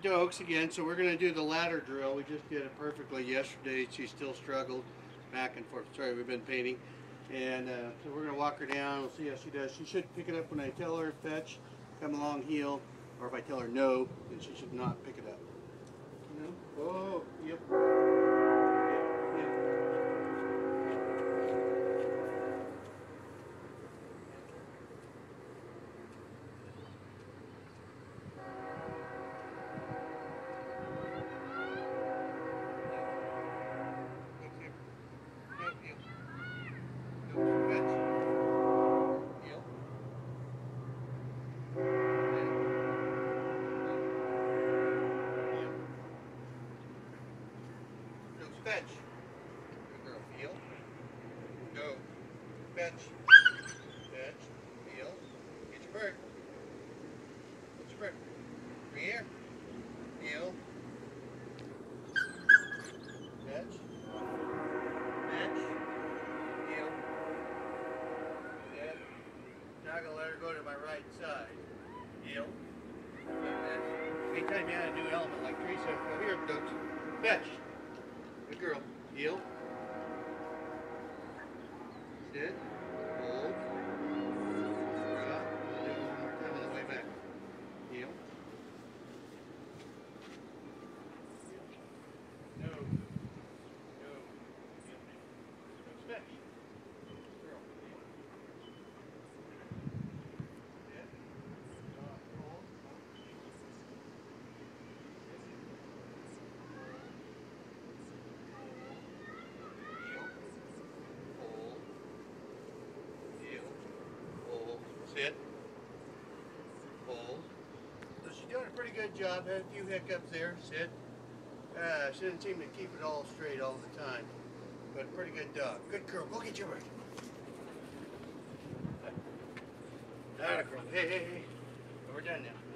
Dokes again, so we're going to do the ladder drill. We just did it perfectly yesterday. She still struggled back and forth. Sorry, we've been painting. And so we're going to walk her down. We'll see how she does. She should pick it up when I tell her fetch, come along, heel. Or if I tell her no, then she should not pick it up. No? Oh, yep. Fetch. Good girl. Heel. Go. Fetch. Fetch. Heel. Get your bird. Get your bird. Bring here. Heel. Fetch. Fetch. Heel. Sit. Now I'm going to let her go to my right side. Heel. Fetch. Anytime you add a new element like Teresa, over here, Dokes. Fetch. Good girl. Heel. Sit. Hold. Drop. We'll do it one more time on the way back. Heel. No. No. Heel. Fetch. Girl. Heel. Sit. Drop. Hold. Sit. Hold. So she's doing a pretty good job. Had a few hiccups there. Sit. She doesn't seem to keep it all straight all the time. But pretty good dog. Good girl. Go get your bird. Atta girl. Hey, hey, hey. We're done now.